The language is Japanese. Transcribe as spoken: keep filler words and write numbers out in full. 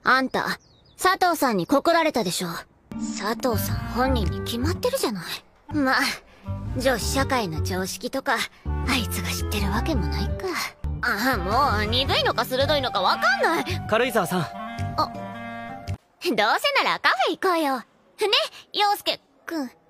あんた、佐藤さんに告られたでしょ。佐藤さん本人に決まってるじゃない。まあ、女子社会の常識とか、あいつが知ってるわけもないか。ああ、もう、鈍いのか鋭いのかわかんない。 軽井沢さん。 あ、どうせならカフェ行こうよ。ね、陽介くん。